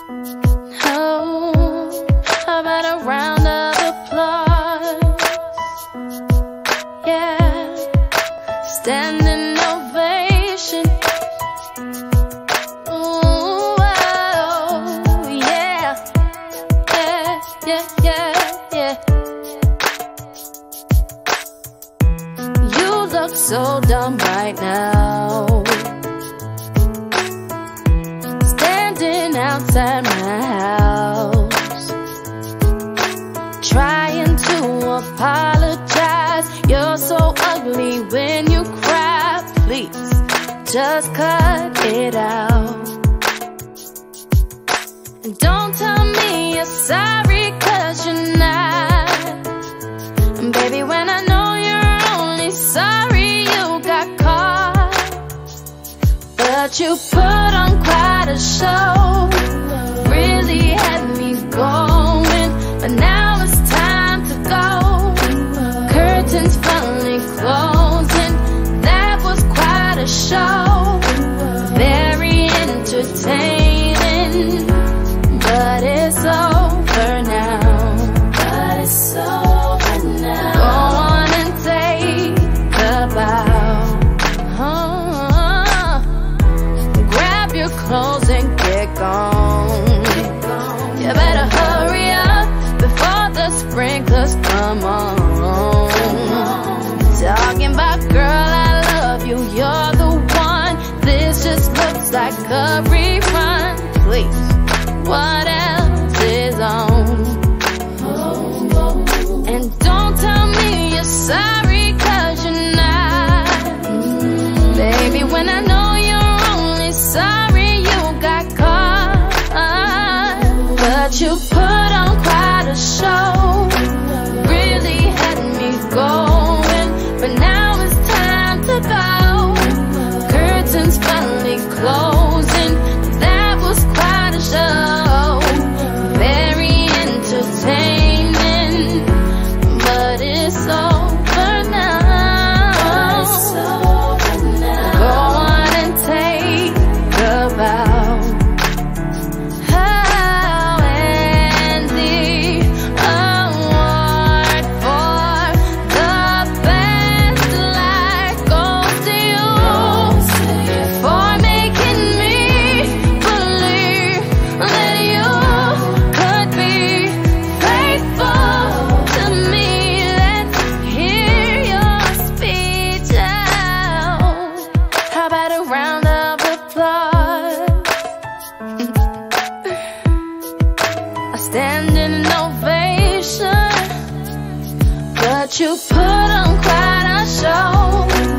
Oh, how about a round of applause? Yeah, standing ovation. Ooh, oh, yeah, yeah, yeah, yeah, yeah. You look so dumb right now, standing outside my house, trying to apologize. You're so ugly when you cry. Please, just cut it out. And don't tell me you're sorry, 'cause you're not. And baby, when I know you're only sorry you got caught, but you put on quite a show, really had me going, but now it's time to go. Curtains finally closing, that was quite a show. Very entertaining, but it's over now. But it's over now. Go on and take a bow. Grab your clothes and get gone. You better hurry up before the sprinklers come on. Talking about, girl, I love you, you're the one. This just looks like a rerun. Please, what else is on? And don't tell me you're sorry, 'cause you're not. Baby, when I know you're only sorry you got caught, but you put on quite a show, really had me going, but now it's time to go. Curtains finally closing, that was quite a show. Very entertaining, but it's over now. Go on and take a bow. Oh, and the award for the best life goes to you, for making me believe that you could be faithful to me. Let's hear your speech out. How about a round of applause? A standing ovation, but you put on quite a show.